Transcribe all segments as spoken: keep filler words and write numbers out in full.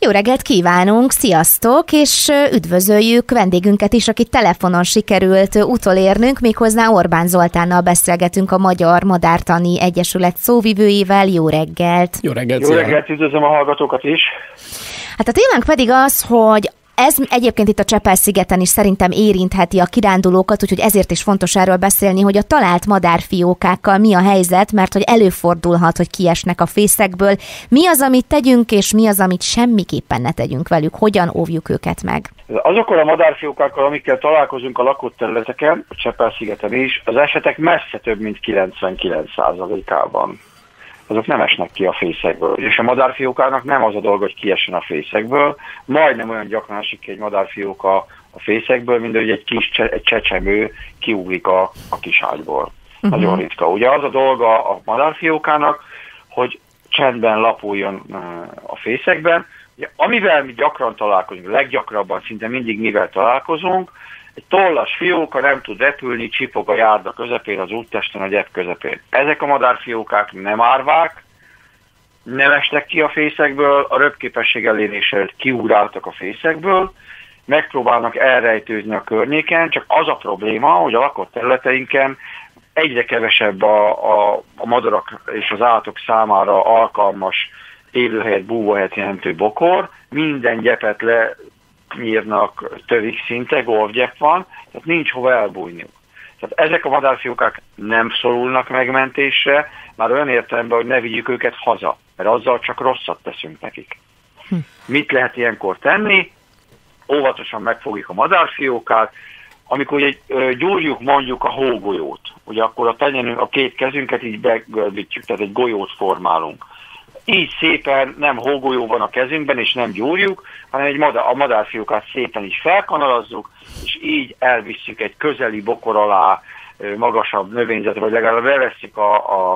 Jó reggelt kívánunk, sziasztok, és üdvözöljük vendégünket is, akit telefonon sikerült utolérnünk, méghozzá Orbán Zoltánnal beszélgetünk, a Magyar Madártani Egyesület szóvivőjével. Jó reggelt! Jó reggelt! Jó reggelt, üdvözlöm a hallgatókat is! Hát a témánk pedig az, hogy ez egyébként itt a Csepel-szigeten is szerintem érintheti a kirándulókat, úgyhogy ezért is fontos erről beszélni, hogy a talált madárfiókákkal mi a helyzet, mert hogy előfordulhat, hogy kiesnek a fészekből. Mi az, amit tegyünk, és mi az, amit semmiképpen ne tegyünk velük? Hogyan óvjuk őket meg? Azokkal a madárfiókákkal, amikkel találkozunk a lakott területeken, a Csepel-szigeten is, az esetek messze több mint kilencvenkilenc százalékában. Azok nem esnek ki a fészekből. És a madárfiókának nem az a dolga, hogy kiessen a fészekből, majdnem olyan gyakran esik ki egy madárfióka a fészekből, mint hogy egy kis cse- egy csecsemő kiugrik a, a kis ágyból. Uh-huh. Nagyon ritka. Ugye az a dolga a madárfiókának, hogy csendben lapuljon a fészekben. Ugye, amivel mi gyakran találkozunk, leggyakrabban szinte mindig mivel találkozunk, egy tollas fióka nem tud repülni, csipog a járda közepén, az úttesten, a gyep közepén. Ezek a madárfiókák nem árvák, nem estek ki a fészekből, a röpképesség elérése kiugráltak a fészekből, megpróbálnak elrejtőzni a környéken, csak az a probléma, hogy a lakott területeinken egyre kevesebb a, a, a madarak és az állatok számára alkalmas élőhelyet, búvóhelyet jelentő bokor, minden gyepet le nyírnak, tövik szinte, golfgyep van, tehát nincs hova elbújniuk. Tehát ezek a madárfiókák nem szorulnak megmentésre, már olyan értelemben, hogy ne vigyük őket haza, mert azzal csak rosszat teszünk nekik. Hm. Mit lehet ilyenkor tenni? Óvatosan megfogjuk a madárfiókát, amikor ugye, gyúrjuk mondjuk a hógolyót, ugye akkor a tenyenünk, a két kezünket így begörbítjük, tehát egy golyót formálunk. Így szépen nem hógolyó van a kezünkben, és nem gyúrjuk, hanem egy madár, a madárfiókát szépen is felkanalazzuk, és így elvisszük egy közeli bokor alá, magasabb növényzetre, vagy legalább levesszük a, a,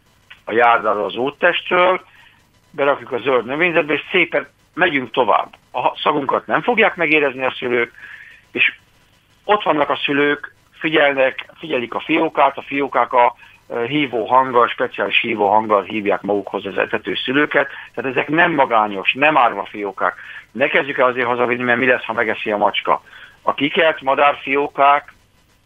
a járdára az úttestről, berakjuk a zöld növényzetbe, és szépen megyünk tovább. A szagunkat nem fogják megérezni a szülők, és ott vannak a szülők, figyelnek, figyelik a fiókát, a fiókák a hívó hanggal, speciális hívó hanggal hívják magukhoz az etető szülőket, tehát ezek nem magányos, nem árva fiókák. Ne kezdjük el azért hazavinni, mert mi lesz, ha megeszi a macska. A kikelt madárfiókák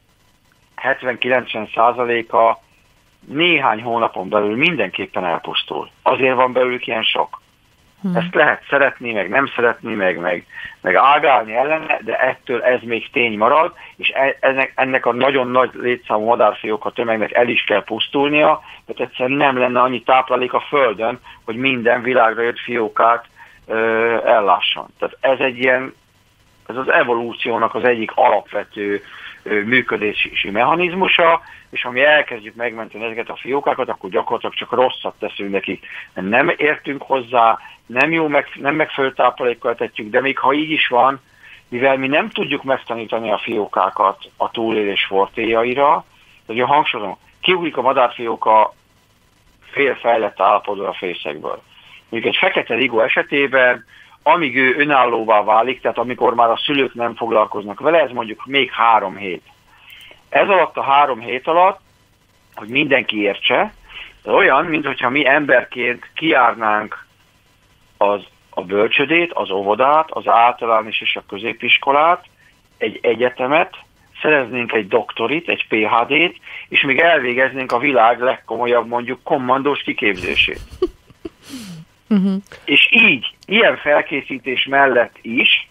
hetven-kilencven százaléka néhány hónapon belül mindenképpen elpusztul. Azért van belőlük ilyen sok. Hmm. Ezt lehet szeretni, meg nem szeretni, meg, meg, meg ágálni ellene, de ettől ez még tény marad, és ennek, ennek a nagyon nagy létszámú madárfióka tömegnek el is kell pusztulnia, mert egyszerűen nem lenne annyi táplálék a Földön, hogy minden világra jött fiókát ö, ellásson. Tehát ez egy ilyen, ez az evolúciónak az egyik alapvető ö, működési mechanizmusa, és ha mi elkezdjük megmenteni ezeket a fiókákat, akkor gyakorlatilag csak rosszat teszünk nekik. Nem értünk hozzá, nem jó, meg, nem megfelelő táplálékkal tetjük, de még ha így is van, mivel mi nem tudjuk megtanítani a fiókákat a túlélés fortéjaira, hogy a hangsúlyozom, kiugrik a madárfióka félfejlett állapotban a fészekből. Mondjuk egy fekete rigó esetében, amíg ő önállóvá válik, tehát amikor már a szülők nem foglalkoznak vele, ez mondjuk még három hét. Ez alatt a három hét alatt, hogy mindenki értse, olyan, mintha mi emberként kijárnánk az, a bölcsödét, az óvodát, az általános és a középiskolát, egy egyetemet, szereznénk egy doktorit, egy pé há dét, és még elvégeznénk a világ legkomolyabb, mondjuk kommandós kiképzését. Uh-huh. És így, ilyen felkészítés mellett is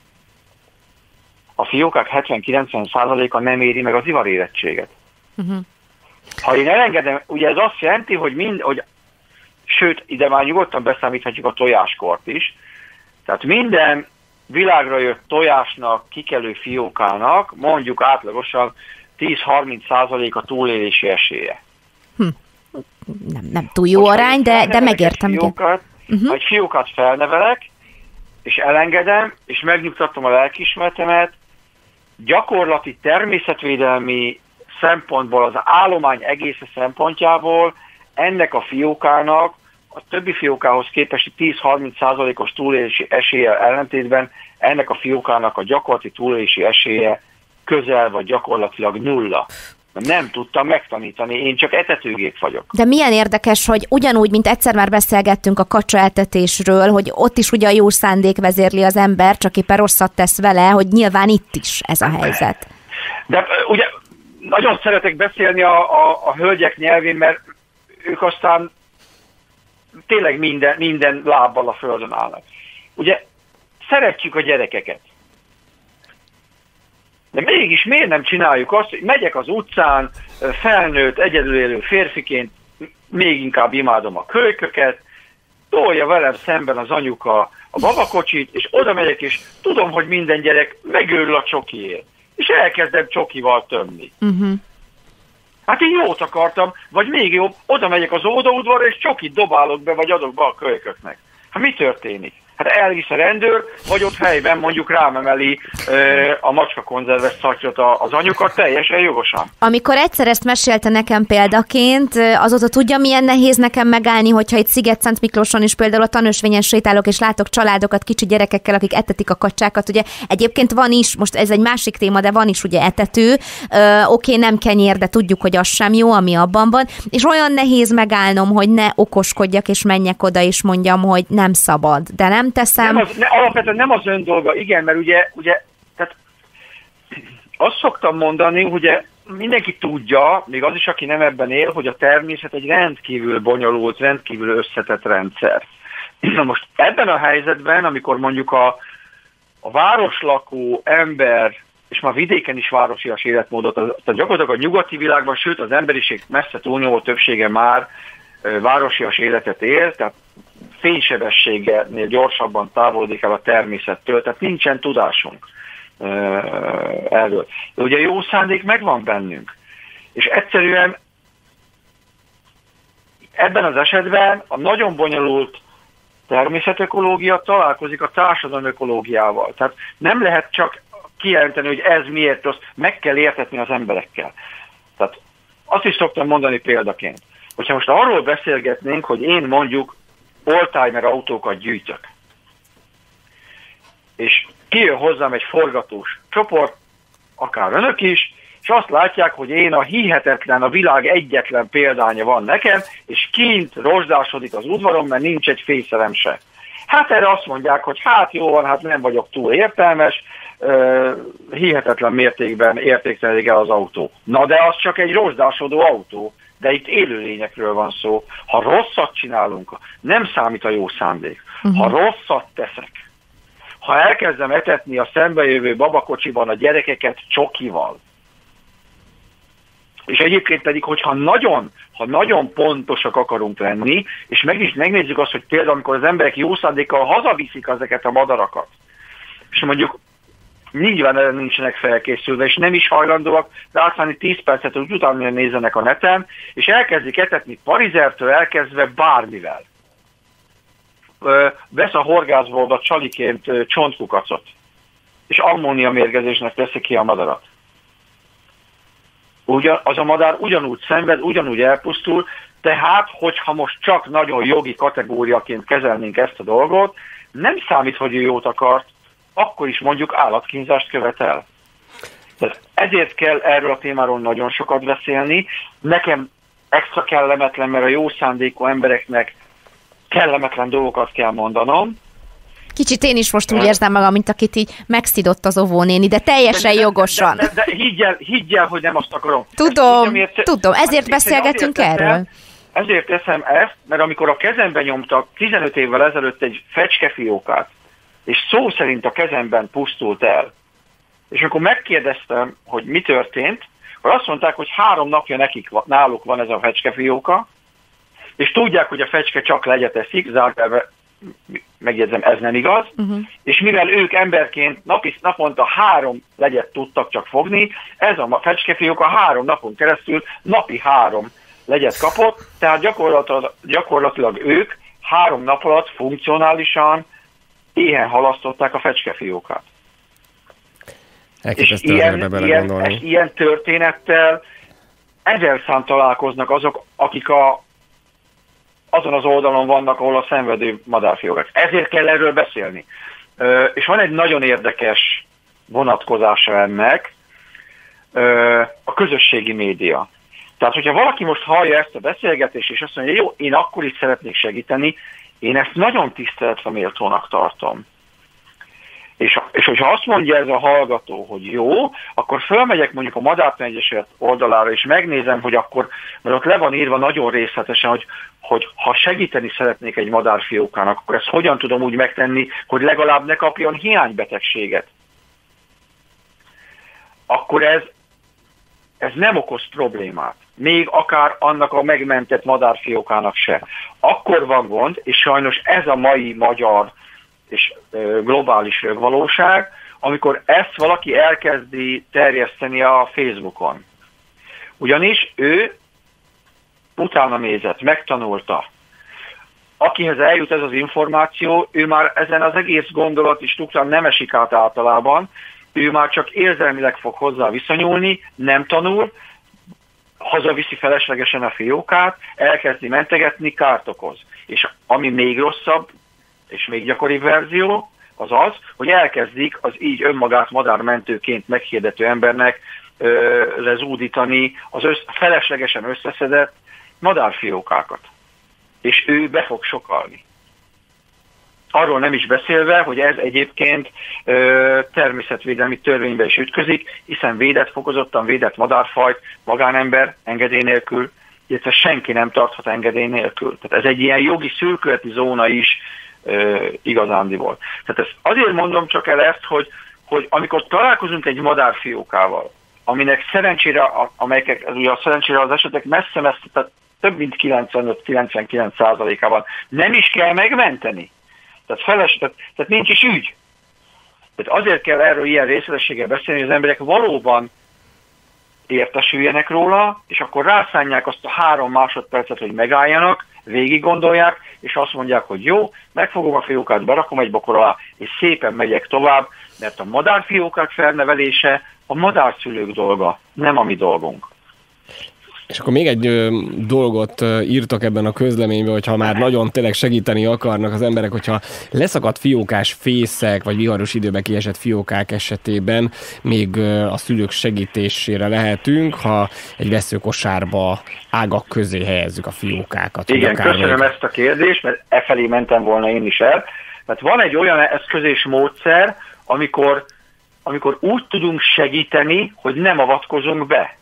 a fiókák hetven-kilencven százaléka nem éri meg az ivarérettséget. Uh-huh. Ha én elengedem, ugye ez azt jelenti, hogy mind, hogy, sőt, ide már nyugodtan beszámíthatjuk a tojáskort is, tehát minden világra jött tojásnak, kikelő fiókának mondjuk átlagosan tíz-harminc százalék a túlélési esélye. Hm. Nem, nem túl jó most arány, de, de megértem. Egy fiókát, uh-huh. Ha egy fiókát felnevelek, és elengedem, és megnyugtatom a lelkiismeretemet, gyakorlati természetvédelmi szempontból, az állomány egész szempontjából ennek a fiókának a többi fiókához képest tíz-harminc százalékos túlélési esélye ellentétben ennek a fiókának a gyakorlati túlélési esélye közel vagy gyakorlatilag nulla. Nem tudtam megtanítani, én csak etetőgép vagyok. De milyen érdekes, hogy ugyanúgy, mint egyszer már beszélgettünk a kacsaetetésről, hogy ott is ugye a jó szándék vezérli az ember, csak éppen rosszat tesz vele, hogy nyilván itt is ez a helyzet. De ugye nagyon szeretek beszélni a, a, a hölgyek nyelvén, mert ők aztán tényleg minden, minden lábbal a földön állnak. Ugye szeretjük a gyerekeket. De mégis miért nem csináljuk azt, hogy megyek az utcán, felnőtt, egyedül élő férfiként, még inkább imádom a kölyköket, tolja velem szemben az anyuka a babakocsit, és oda megyek, és tudom, hogy minden gyerek megőrül a csokiért. És elkezdem csokival tömni. Uh-huh. Hát én jót akartam, vagy még jobb, oda megyek az ódaudvarra, és csokit dobálok be, vagy adok be a kölyköknek. Hát mi történik? Hát elvisz a rendőr, vagy ott helyben mondjuk rámemeli ö, a macskakonzerves szatyrot az anyukat, teljesen jogosan. Amikor egyszer ezt mesélte nekem példaként, azóta tudja, milyen nehéz nekem megállni, hogyha itt Sziget-Szent Miklóson is például a Tanúsvényen sétálok, és látok családokat kicsi gyerekekkel, akik etetik a kacsákat. Ugye egyébként van is, most ez egy másik téma, de van is ugye etető. Ö, oké, nem kenyér, de tudjuk, hogy az sem jó, ami abban van. És olyan nehéz megállnom, hogy ne okoskodjak, és menjek oda, és mondjam, hogy nem szabad, de nem teszem. Nem az, ne, alapvetően nem az ön dolga, igen, mert ugye, ugye tehát azt szoktam mondani, ugye mindenki tudja, még az is, aki nem ebben él, hogy a természet egy rendkívül bonyolult, rendkívül összetett rendszer. Na most ebben a helyzetben, amikor mondjuk a, a városlakó ember, és már vidéken is városias életmódot, tehát gyakorlatilag a nyugati világban, sőt az emberiség messze túlnyomó többsége már városias életet él, tehát fénysebességgel gyorsabban távolodik el a természettől, tehát nincsen tudásunk erről. De ugye jó szándék megvan bennünk. És egyszerűen ebben az esetben a nagyon bonyolult természetökológia találkozik a társadalomökológiával. Tehát nem lehet csak kijelenteni, hogy ez miért rossz, meg kell értetni az emberekkel. Tehát azt is szoktam mondani példaként, hogyha most arról beszélgetnénk, hogy én mondjuk oldtimer autókat gyűjtök, és kijön hozzám egy forgatós csoport, akár önök is, és azt látják, hogy én a hihetetlen, a világ egyetlen példánya van nekem, és kint rozsdásodik az udvaron, mert nincs egy fészerem se. Hát erre azt mondják, hogy hát jó van, hát nem vagyok túl értelmes, uh, hihetetlen mértékben értéktelenik el az autó. Na de az csak egy rozsdásodó autó. De itt élőlényekről van szó. Ha rosszat csinálunk, nem számít a jó szándék. Uh-huh. Ha rosszat teszek, ha elkezdem etetni a szembejövő babakocsiban a gyerekeket csokival, és egyébként pedig, hogyha nagyon, ha nagyon pontosak akarunk lenni, és meg is megnézzük azt, hogy például amikor az emberek jó szándékkal hazaviszik ezeket a madarakat, és mondjuk nyilván erre nincsenek felkészülve, és nem is hajlandóak rászállni tíz percet, hogy utána nézzenek a neten, és elkezdik etetni parizertől elkezdve bármivel. Ö, vesz a horgászból a csaliként ö, csontkukacot, és ammóniamérgezésnek teszi ki a madarat. Ugyan, az a madár ugyanúgy szenved, ugyanúgy elpusztul, tehát, hogyha most csak nagyon jogi kategóriaként kezelnénk ezt a dolgot, nem számít, hogy ő jót akart, akkor is mondjuk állatkínzást követel. Tehát ezért kell erről a témáról nagyon sokat beszélni. Nekem extra kellemetlen, mert a jó szándékú embereknek kellemetlen dolgokat kell mondanom. Kicsit én is most úgy érzem magam, mint akit így megszidott az óvónéni, de teljesen de, de, jogosan. De, de, de higgyel, higgyel, hogy nem azt akarom. Tudom, ezt, miért, tudom, ezért beszélgetünk ezért erről. Teszem, ezért teszem ezt, mert amikor a kezembe nyomtak tizenöt évvel ezelőtt egy fecskefiókát, és szó szerint a kezemben pusztult el. És akkor megkérdeztem, hogy mi történt, akkor azt mondták, hogy három napja nekik náluk van ez a fecskefióka, és tudják, hogy a fecske csak legyet eszik, zárkálva, megjegyzem, ez nem igaz, uh-huh. és mivel ők emberként napi, naponta három legyet tudtak csak fogni, ez a fecskefióka három napon keresztül napi három legyet kapott, tehát gyakorlatilag, gyakorlatilag ők három nap alatt funkcionálisan éhen halasztották a fecskefiókát. És ilyen, ilyen, ilyen történettel ezer szám találkoznak azok, akik a, azon az oldalon vannak, ahol a szenvedő madárfiókák. Ezért kell erről beszélni. És van egy nagyon érdekes vonatkozása ennek. a közösségi média. Tehát, hogyha valaki most hallja ezt a beszélgetést, és azt mondja, jó, én akkor is szeretnék segíteni, én ezt nagyon tiszteletre méltónak tartom. És, és hogyha azt mondja ez a hallgató, hogy jó, akkor fölmegyek mondjuk a Madártani Egyesület oldalára, és megnézem, hogy akkor, mert ott le van írva nagyon részletesen, hogy, hogy ha segíteni szeretnék egy madárfiókának, akkor ezt hogyan tudom úgy megtenni, hogy legalább ne kapjon hiánybetegséget. Akkor ez, ez nem okoz problémát. Még akár annak a megmentett madárfiókának se. Akkor van gond, és sajnos ez a mai magyar és globális valóság, amikor ezt valaki elkezdi terjeszteni a Facebookon. Ugyanis ő utána nézett, megtanulta. Akihez eljut ez az információ, ő már ezen az egész gondolati struktúrán nem esik át általában, ő már csak érzelmileg fog hozzá viszonyulni, nem tanul, hazaviszi feleslegesen a fiókát, elkezdi mentegetni, kárt okoz. És ami még rosszabb, és még gyakoribb verzió, az az, hogy elkezdik az így önmagát madármentőként meghirdető embernek ö, lezúdítani az össz, feleslegesen összeszedett madárfiókákat. És ő be fog sokalni. Arról nem is beszélve, hogy ez egyébként ö, természetvédelmi törvénybe is ütközik, hiszen védett, fokozottan védett madárfajt magánember engedély nélkül, illetve senki nem tarthat engedély nélkül. Tehát ez egy ilyen jogi szürkületi zóna is ö, igazándiból. Tehát ezt azért mondom csak el ezt, hogy, hogy amikor találkozunk egy madárfiókával, aminek szerencsére, amelyek ugye a szerencsére az esetek messze-messze, tehát több mint kilencvenöt-kilencvenkilenc százalékában nem is kell megmenteni. Tehát, feles, tehát, tehát nincs is ügy. Tehát azért kell erről ilyen részletességgel beszélni, hogy az emberek valóban értesüljenek róla, és akkor rászánják azt a három másodpercet, hogy megálljanak, végig gondolják, és azt mondják, hogy jó, megfogom a fiókát, berakom egy bokor alá, és szépen megyek tovább, mert a madárfiókák felnevelése a madárszülők dolga, nem a mi dolgunk. És akkor még egy ö, dolgot ö, írtak ebben a közleményben, hogyha már nagyon tényleg segíteni akarnak az emberek, hogyha leszakadt fiókás fészek, vagy viharos időben kiesett fiókák esetében még ö, a szülők segítésére lehetünk, ha egy veszőkosárba ágak közé helyezzük a fiókákat. Igen, köszönöm még ezt a kérdést, mert e felé mentem volna én is el. Tehát van egy olyan eszköz és módszer, amikor, amikor úgy tudunk segíteni, hogy nem avatkozunk be.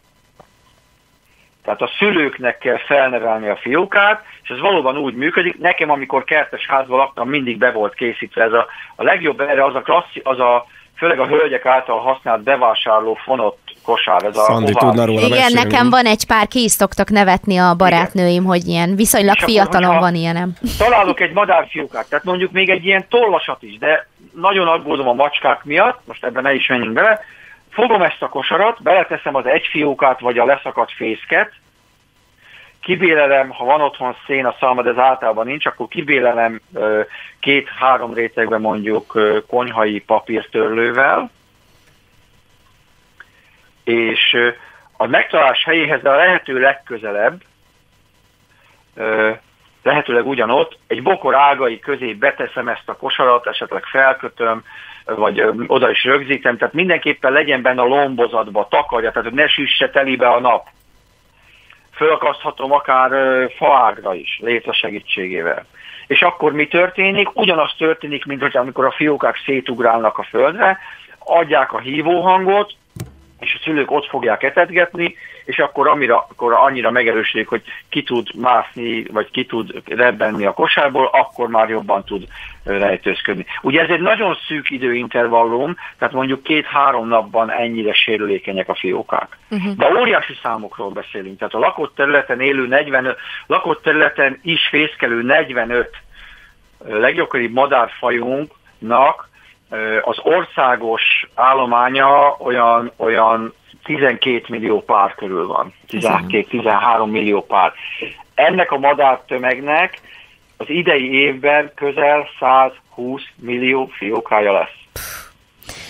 Tehát a szülőknek kell felnevelni a fiókát, és ez valóban úgy működik. Nekem, amikor kertes házban laktam, mindig be volt készítve. Ez a, a legjobb erre az a, klasszi, az a főleg a hölgyek által használt bevásárló fonott kosár. Ez Szandi, a tudna róla Igen, mesélni. nekem van egy pár, ki is szoktak nevetni a barátnőim, igen, hogy ilyen viszonylag és fiatalon akkor, van ilyenem. Találok egy madárfiókát, tehát mondjuk még egy ilyen tollasat is, de nagyon aggódom a macskák miatt, most ebben ne is menjünk bele. Fogom ezt a kosarat, beleteszem az egy fiókát, vagy a leszakadt fészket, kibélelem, ha van otthon szén a szalma, de ez általában nincs, akkor kibélelem két-három rétegben mondjuk konyhai papírtörlővel, és a megtalálás helyéhez, de a lehető legközelebb, lehetőleg ugyanott, egy bokor ágai közé beteszem ezt a kosarat, esetleg felkötöm, vagy oda is rögzítem, tehát mindenképpen legyen benne a lombozatba, takarja, tehát hogy ne süsse telibe a nap. Fölakaszthatom akár faágra is, létre segítségével. És akkor mi történik? Ugyanaz történik, mint hogy amikor a fiókák szétugrálnak a földre, adják a hívóhangot, és a szülők ott fogják etetgetni, és akkor, amira, akkor annyira megerősödik, hogy ki tud mászni, vagy ki tud rebbenni a kosárból, akkor már jobban tud rejtőzködni. Ugye ez egy nagyon szűk időintervallum, tehát mondjuk két-három napban ennyire sérülékenyek a fiókák. Uh-huh. De óriási számokról beszélünk, tehát a lakott területen élő negyvenöt, lakott területen is fészkelő negyvenöt leggyakoribb madárfajunknak az országos állománya olyan, olyan tizenkét millió pár körül van. tizenkét-tizenhárom millió pár. Ennek a madártömegnek az idei évben közel százhúsz millió fiókája lesz.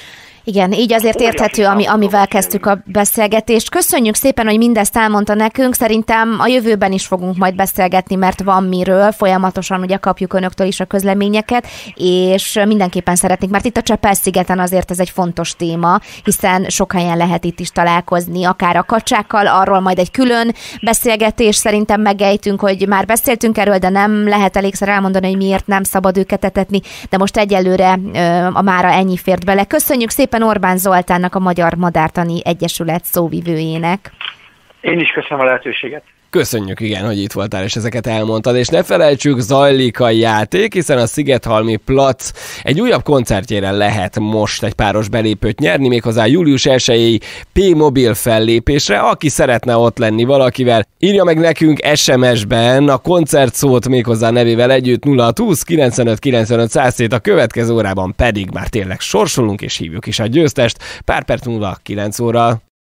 Igen, így azért érthető, ami, amivel kezdtük a beszélgetést. Köszönjük szépen, hogy mindezt elmondta nekünk. Szerintem a jövőben is fogunk majd beszélgetni, mert van miről. Folyamatosan ugye kapjuk önöktől is a közleményeket, és mindenképpen szeretnénk, mert itt a Csepel-szigeten azért ez egy fontos téma, hiszen sok helyen lehet itt is találkozni, akár a kacsákkal, arról majd egy külön beszélgetés szerintem megejtünk, hogy már beszéltünk erről, de nem lehet elégszer elmondani, hogy miért nem szabad őket etetni, de most egyelőre a mára ennyi fért bele. Köszönjük szépen Orbán Zoltánnak, a Magyar Madártani Egyesület szóvivőjének. Én is köszönöm a lehetőséget. Köszönjük, igen, hogy itt voltál, és ezeket elmondtad, és ne felejtsük, zajlik a játék, hiszen a Szigethalmi Plac egy újabb koncertjére lehet most egy páros belépőt nyerni, méghozzá július elsejéi P-mobil fellépésre. Aki szeretne ott lenni valakivel, írja meg nekünk es em es-ben a koncertszót méghozzá nevével együtt nulla húsz kilencvenöt kilencvenöt száz, a következő órában pedig már tényleg sorsolunk és hívjuk is a győztest, pár perc múlva kilenc óra.